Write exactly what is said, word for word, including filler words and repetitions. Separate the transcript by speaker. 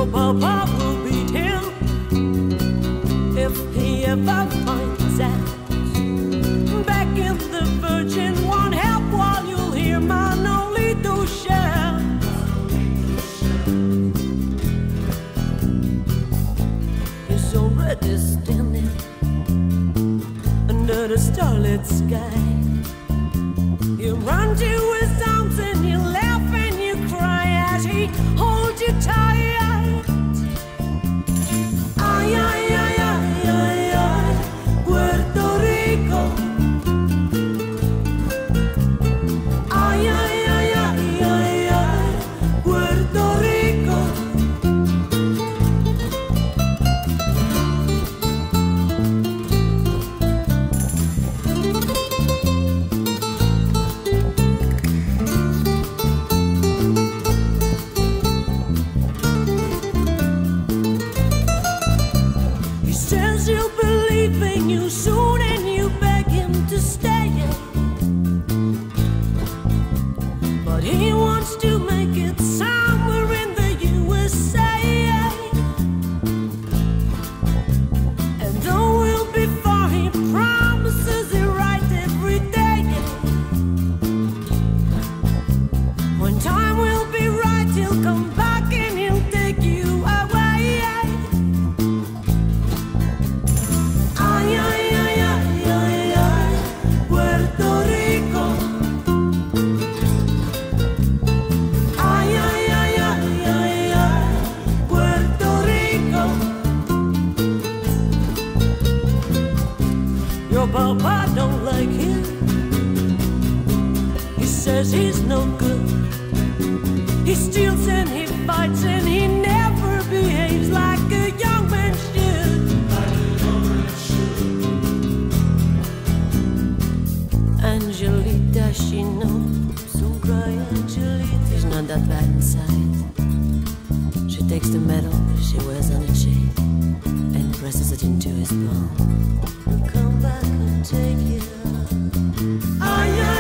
Speaker 1: Your papa will beat him if he ever finds out. Back in the Virgin won't help while you'll hear Manolito shout. He's already standing under the starlit sky. You run to his arms and you laugh and you cry as he holds you tight. Ay, ay, ay, ay, ay, ay, Puerto Rico. Ay, ay, ay, ay, ay, ay, Puerto Rico. Says he'll believe in you soon and you beg him to stay. But he wants to make it somewhere in the U S A. And though we'll be far, he promises it right every day. When time will be right, he'll come back and he'll take you away. Ay, ay, ay, ay, ay, ay, Puerto Rico. Ay, ay, ay, ay, ay, ay, Puerto Rico. Your papa don't like him. He says he's no good. He steals and he fights and he never behaves like a young man should. Angelita, she knows, don't cry, Angelita. He's not that bad inside. She takes the medal she wears on a chain and presses it into his palm. He'll come back and take it. Ay, ay.